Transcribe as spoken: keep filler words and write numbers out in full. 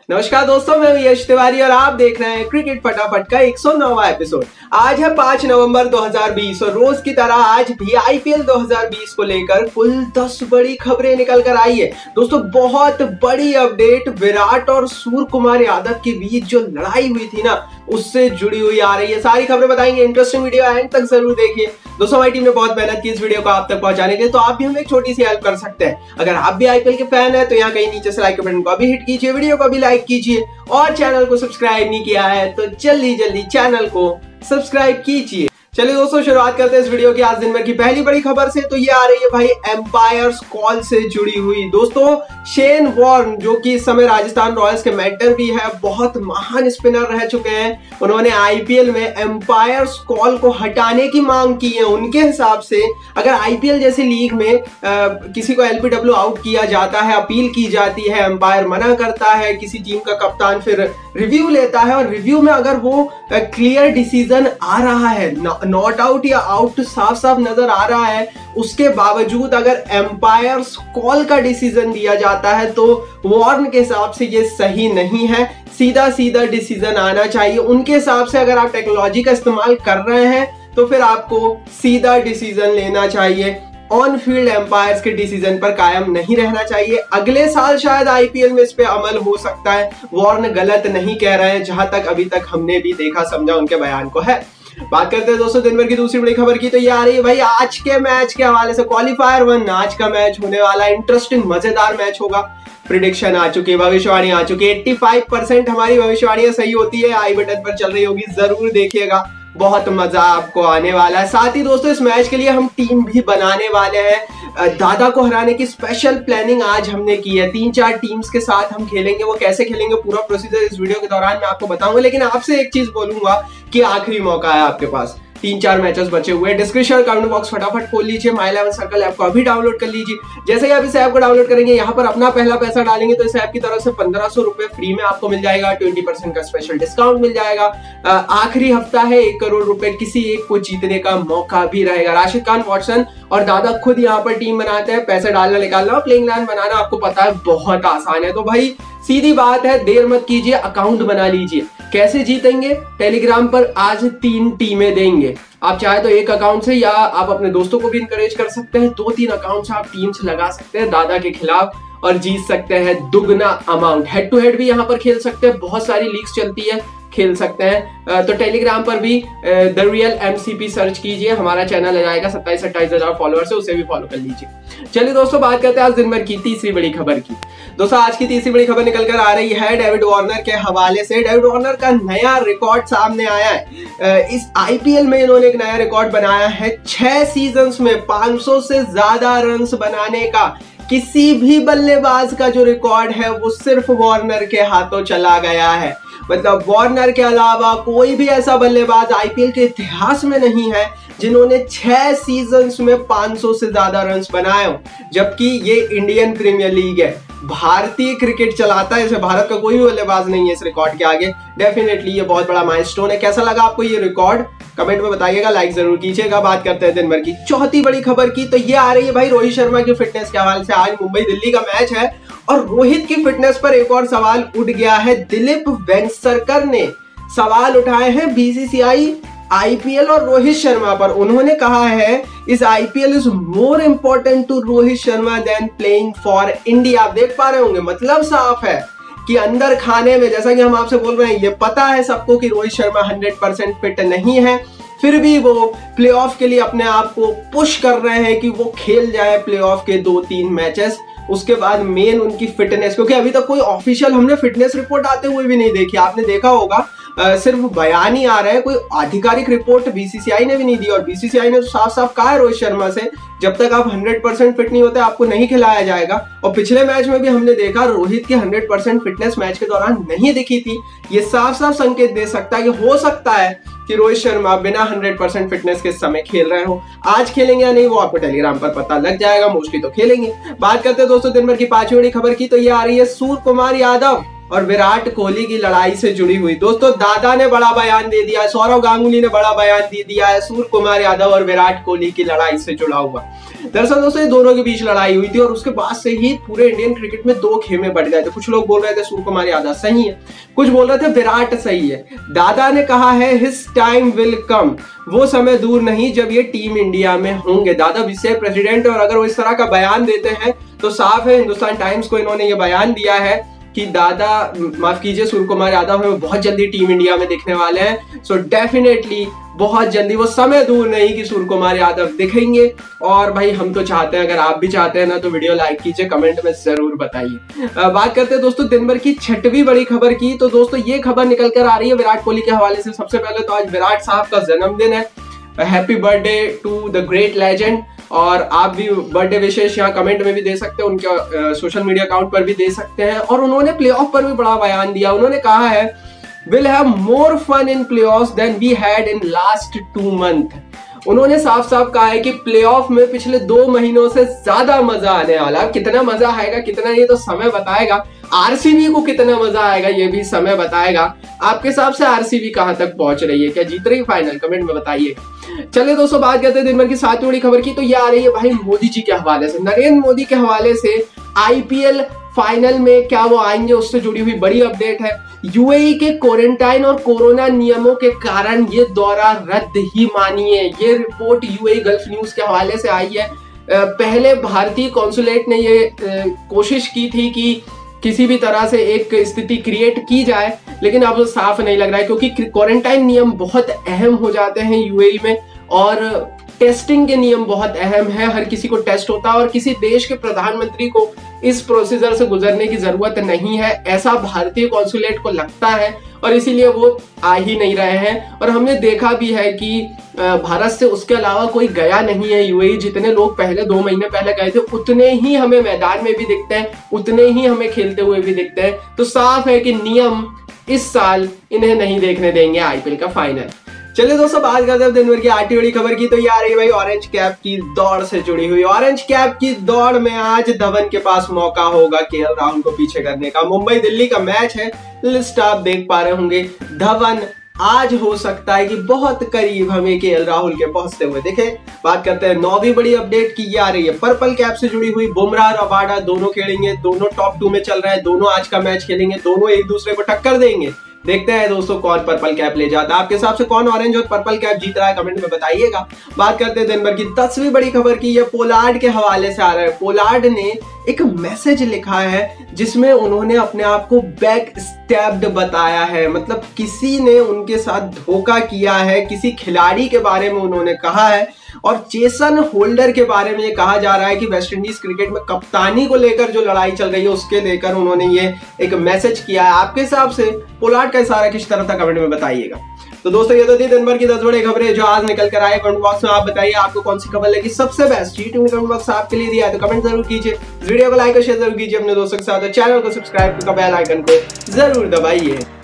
नमस्कार दोस्तों, मैं हूं यश तिवारी और आप देख रहे हैं क्रिकेट फटाफट का एक सौ नौवां एपिसोड। आज है पाँच नवंबर दो हज़ार बीस और रोज की तरह आज भी आईपीएल दो हज़ार बीस को लेकर कुल दस बड़ी खबरें निकल कर आई है। दोस्तों, बहुत बड़ी अपडेट विराट और सूर्य कुमार यादव के बीच जो लड़ाई हुई थी ना, उससे जुड़ी हुई आ रही है। सारी खबरें बताएंगे, इंटरेस्टिंग वीडियो एंड तक जरूर देखिए। दोस्तों, हमारी टीम ने बहुत मेहनत की इस वीडियो को आप तक पहुंचाने के लिए, तो आप भी हमें एक छोटी सी हेल्प कर सकते हैं। अगर आप भी आईपीएल के फैन है तो यहाँ कहीं नीचे से लाइक के बटन को अभी हिट कीजिए, वीडियो को भी लाइक कीजिए और चैनल को सब्सक्राइब नहीं किया है तो जल्दी जल्दी चैनल को सब्सक्राइब कीजिए। चलिए दोस्तों, शुरुआत करते हैं इस वीडियो की आज दिन भर की पहली बड़ी खबर से। तो ये आ रही है भाई एम्पायर्स कॉल से जुड़ी हुई। दोस्तों, शेन वॉर्न जो कि इस समय राजस्थान रॉयल्स के मेंटर भी है, बहुत महान स्पिनर रह चुके हैं, उन्होंने आईपीएल में एम्पायर्स कॉल को हटाने की मांग की है। उनके हिसाब से अगर आईपीएल जैसी लीग में आ, किसी को एलपीडब्ल्यू आउट किया जाता है, अपील की जाती है, एम्पायर मना करता है, किसी टीम का कप्तान फिर रिव्यू लेता है और रिव्यू में अगर वो क्लियर डिसीजन आ रहा है, नॉट आउट या आउट साफ साफ नजर आ रहा है, उसके बावजूद अगर एम्पायर्स कॉल का डिसीजन दिया जाता है तो वॉर्न के हिसाब से ये सही नहीं है। सीधा सीधा डिसीजन आना चाहिए। उनके हिसाब से अगर आप टेक्नोलॉजी का इस्तेमाल कर रहे हैं तो फिर आपको सीधा डिसीजन लेना चाहिए, ऑन फील्ड एम्पायर्स के डिसीजन पर कायम नहीं रहना चाहिए। अगले साल शायद आईपीएल में इस पे अमल हो सकता है। वॉर्न गलत नहीं कह रहे हैं, जहां तक अभी तक हमने भी देखा समझा उनके बयान को है। बात करते हैं दोस्तों दिन भर की दूसरी बड़ी खबर की। तो ये आ रही है भाई आज के मैच के हवाले से। क्वालिफायर वन आज का मैच होने वाला इंटरेस्टिंग मजेदार मैच होगा। प्रिडिक्शन आ चुकी है, भविष्यवाणी आ चुकी है। पचासी परसेंट हमारी भविष्यवाणियां सही होती है, आई बटन पर चल रही होगी, जरूर देखिएगा, बहुत मजा आपको आने वाला है। साथ ही दोस्तों, इस मैच के लिए हम टीम भी बनाने वाले हैं। दादा को हराने की स्पेशल प्लानिंग आज हमने की है। तीन चार टीम्स के साथ हम खेलेंगे, वो कैसे खेलेंगे पूरा प्रोसीजर इस वीडियो के दौरान मैं आपको बताऊंगा। लेकिन आपसे एक चीज बोलूंगा कि आखिरी मौका है आपके पास, तीन चार मैचेस बचे हुए हैं। डिस्क्रिप्शन कमेंट बॉक्स फटाफट खोल लीजिए, माई इलेवन सर्कल ऐप को अभी डाउनलोड कर लीजिए। जैसे ही आप इस ऐप को डाउनलोड करेंगे, यहाँ पर अपना पहला पैसा डालेंगे तो इस ऐप की तरफ से पंद्रह सौ रुपए फ्री में आपको मिल जाएगा, ट्वेंटी परसेंट का स्पेशल डिस्काउंट मिल जाएगा। आखिरी हफ्ता है, एक करोड़ रुपए किसी एक को जीतने का मौका भी रहेगा। राशिद खान, वॉटसन और दादा खुद यहाँ पर टीम बनाते हैं। पैसे डालना निकालना और प्लेइंग इलेवन बनाना आपको पता है बहुत आसान है। तो भाई सीधी बात है, देर मत कीजिए, अकाउंट बना लीजिए। कैसे जीतेंगे? टेलीग्राम पर आज तीन टीमें देंगे। आप चाहे तो एक अकाउंट से या आप अपने दोस्तों को भी इनकरेज कर सकते हैं। दो तीन अकाउंट से आप टीम्स लगा सकते हैं दादा के खिलाफ और जीत सकते हैं दुगना अमाउंट। हेड टू हेड भी यहाँ पर खेल सकते हैं, बहुत सारी लीग्स चलती है, खेल सकते हैं। तो टेलीग्राम पर भी द रियल एमसीपी सर्च कीजिए, हमारा चैनल आ जाएगा, सत्ताईस अट्ठाईस हजार फॉलोअर्स है, उसे भी फॉलो कर लीजिए। चलिए दोस्तों, बात करते हैं आज दिन भर की तीसरी बड़ी खबर की। दोस्तों, आज की तीसरी बड़ी खबर निकल कर आ रही है डेविड वार्नर के हवाले से। डेविड वार्नर का नया रिकॉर्ड सामने आया है। इस आईपीएल में इन्होंने एक नया रिकॉर्ड बनाया है। छह सीजन्स में पाँच सौ से ज्यादा रन्स बनाने का किसी भी बल्लेबाज का जो रिकॉर्ड है वो सिर्फ वार्नर के हाथों चला गया है। मतलब वार्नर के अलावा कोई भी ऐसा बल्लेबाज आईपीएल के इतिहास में नहीं है जिन्होंने छह सीजन्स में पाँच सौ से ज्यादा रन्स बनाए हो। जबकि ये इंडियन प्रीमियर लीग है, भारतीय क्रिकेट चलाता है, इसे भारत का कोई भी बल्लेबाज नहीं है इस रिकॉर्ड के आगे। डेफिनेटली ये बहुत बड़ा माइलस्टोन है। कैसा लगा आपको ये रिकॉर्ड? कमेंट में बताइएगा, लाइक जरूर कीजिएगा। बात करते हैं दिन भर की चौथी बड़ी खबर की। तो ये आ रही है भाई रोहित शर्मा की फिटनेस के हवाले से। आज मुंबई दिल्ली का मैच है और रोहित की फिटनेस पर एक और सवाल उठ गया है। दिलीप वेंगसरकर ने सवाल उठाए हैं बीसीसीआई, आईपीएल और रोहित शर्मा पर। उन्होंने कहा है इस IPL is more important to Rohit Sharma than playing for India. आप देख पा रहे होंगे, मतलब साफ है कि अंदर खाने में, जैसा कि हम आपसे बोल रहे हैं, ये पता है सबको कि Rohit Sharma hundred percent fit नहीं है, फिर भी वो प्लेऑफ के लिए अपने आप को पुश कर रहे हैं कि वो खेल जाए प्लेऑफ के दो तीन मैचेस। उसके बाद मेन उनकी फिटनेस, क्योंकि अभी तक कोई ऑफिशियल हमने फिटनेस रिपोर्ट आते हुए भी नहीं देखी। आपने देखा होगा आ, सिर्फ बयान ही आ रहे हैं, कोई आधिकारिक रिपोर्ट बीसीसीआई ने भी नहीं दी। और बीसीसीआई ने तो साफ साफ कहा है रोहित शर्मा से, जब तक आप हंड्रेड परसेंट फिट नहीं होते आपको नहीं खिलाया जाएगा। और पिछले मैच में भी हमने देखा रोहित की हंड्रेड परसेंट फिटनेस मैच के दौरान नहीं दिखी थी। ये साफ साफ संकेत दे सकता है कि हो सकता है कि रोहित शर्मा बिना हंड्रेड परसेंट फिटनेस के समय खेल रहे हो। आज खेलेंगे या नहीं वो आपको टेलीग्राम पर पता लग जाएगा, मोस्टली तो खेलेंगे। बात करते हैं दोस्तों दिन भर की पांचवी बड़ी खबर की। तो ये आ रही है सूर्य कुमार यादव और विराट कोहली की लड़ाई से जुड़ी हुई। दोस्तों दादा ने बड़ा बयान दे दिया है, सौरव गांगुली ने बड़ा बयान दे दिया है सूर्य कुमार यादव और विराट कोहली की लड़ाई से जुड़ा हुआ। दरअसल दोस्तों ये दोनों के बीच लड़ाई हुई थी और उसके बाद से ही पूरे इंडियन क्रिकेट में दो खेमे बढ़ गए थे। कुछ लोग बोल रहे थे सूर्य कुमार यादव सही है, कुछ बोल रहे थे विराट सही है। दादा ने कहा है हिज टाइम विल कम, वो समय दूर नहीं जब ये टीम इंडिया में होंगे। दादा विशेष प्रेसिडेंट और अगर वो इस तरह का बयान देते हैं तो साफ है, हिंदुस्तान टाइम्स को इन्होंने ये बयान दिया है कि दादा माफ कीजिए सूर्य कुमार यादव हमें बहुत जल्दी टीम इंडिया में दिखने वाले हैं। सो डेफिनेटली बहुत जल्दी, वो समय दूर नहीं कि सूर्य कुमार यादव दिखेंगे। और भाई हम तो चाहते हैं, अगर आप भी चाहते हैं ना तो वीडियो लाइक कीजिए, कमेंट में जरूर बताइए। बात करते हैं दोस्तों दिन भर की छठवीं बड़ी खबर की। तो दोस्तों ये खबर निकल कर आ रही है विराट कोहली के हवाले से। सबसे पहले तो आज विराट साहब का जन्मदिन है, happy birthday to the great legend. और आप भी बर्थडे विशेष यहाँ कमेंट में भी दे सकते हैं, उनके सोशल मीडिया अकाउंट पर भी दे सकते हैं। और उन्होंने प्लेऑफ पर भी बड़ा बयान दिया। उन्होंने कहा है will have more fun in playoffs than we had in last two month. उन्होंने साफ साफ कहा है कि प्लेऑफ में पिछले दो महीनों से ज्यादा मजा आने वाला। कितना मजा आएगा कितना ये तो समय बताएगा। आरसीबी को कितना मजा आएगा ये भी समय बताएगा। आपके हिसाब से आरसीबी कहां तक पहुंच रही है, क्या जीत रही फाइनल, कमेंट में बताइए। चलिए दोस्तों बात करते हैं दिन भर की सातवीं बड़ी खबर की। तो ये आ रही है भाई मोदी जी के हवाले से, नरेंद्र मोदी के हवाले से। आईपीएल फाइनल में क्या वो आएंगे उससे जुड़ी हुई बड़ी अपडेट है। यूएई के क्वारंटाइन और कोरोना नियमों के कारण ये दौरा रद्द ही मानिए। ये रिपोर्ट यूएई गल्फ न्यूज के हवाले से आई है। पहले भारतीय कॉन्सुलेट ने ये कोशिश की थी कि किसी भी तरह से एक स्थिति क्रिएट की जाए, लेकिन अब साफ नहीं लग रहा है क्योंकि क्वारंटाइन नियम बहुत अहम हो जाते हैं यूएई में और टेस्टिंग के नियम बहुत अहम है। हर किसी को टेस्ट होता है और किसी देश के प्रधानमंत्री को इस प्रोसीजर से गुजरने की जरूरत नहीं है, ऐसा भारतीय कॉन्सुलेट को लगता है और इसीलिए वो आ ही नहीं रहे हैं। और हमने देखा भी है कि भारत से उसके अलावा कोई गया नहीं है यूएई। जितने लोग पहले दो महीने पहले गए थे उतने ही हमें मैदान में भी दिखते हैं, उतने ही हमें खेलते हुए भी दिखते हैं। तो साफ है कि नियम इस साल इन्हें नहीं देखने देंगे आईपीएल का फाइनल। चलिए दोस्तों बात करते हैं दिन भर की आठवीं बड़ी खबर की। तो ये आ रही है भाई ऑरेंज कैप की दौड़ से जुड़ी हुई। ऑरेंज कैप की दौड़ में आज धवन के पास मौका होगा केएल राहुल को पीछे करने का। मुंबई दिल्ली का मैच है, लिस्ट आप देख पा रहे होंगे। धवन आज हो सकता है कि बहुत करीब हमें केएल राहुल के पहुंचते हुए देखे। बात करते हैं नौवीं बड़ी अपडेट की। ये आ रही है पर्पल कैप से जुड़ी हुई। बुमराह और रबाडा दोनों खेलेंगे, दोनों टॉप टू में चल रहे हैं, दोनों आज का मैच खेलेंगे, दोनों एक दूसरे को टक्कर देंगे। देखते हैं दोस्तों कौन पर्पल कैप ले जाता है। आपके हिसाब से कौन ऑरेंज और पर्पल कैप जीत रहा है, कमेंट में बताइएगा। बात करते हैं दिन भर की दसवीं बड़ी खबर की। ये पोलार्ड के हवाले से आ रहा है। पोलार्ड ने एक मैसेज लिखा है जिसमें उन्होंने अपने आप को बैक स्टैब्ड बताया है, मतलब किसी ने उनके साथ धोखा किया है, किसी खिलाड़ी के बारे में उन्होंने कहा है। और जेसन होल्डर के बारे में ये कहा जा रहा है कि वेस्टइंडीज क्रिकेट में कप्तानी को लेकर जो लड़ाई चल रही है उसके लेकर उन्होंने ये एक मैसेज किया है। आपके हिसाब से पोलार्ड का इशारा किस तरह था, कमेंट में बताइएगा। तो दोस्तों ये तो थी दिन भर की दस बड़ी खबरें जो आज निकल कर आए। कमेंट बॉक्स में आप बताइए आपको कौन सी खबर लगी सबसे best. Zee TV comment box आपके लिए दिया है तो कमेंट जरूर कीजिए, वीडियो को लाइक और शेयर जरूर कीजिए अपने दोस्तों के साथ और चैनल को सब्सक्राइब करके बेल आइकन को जरूर दबाइए।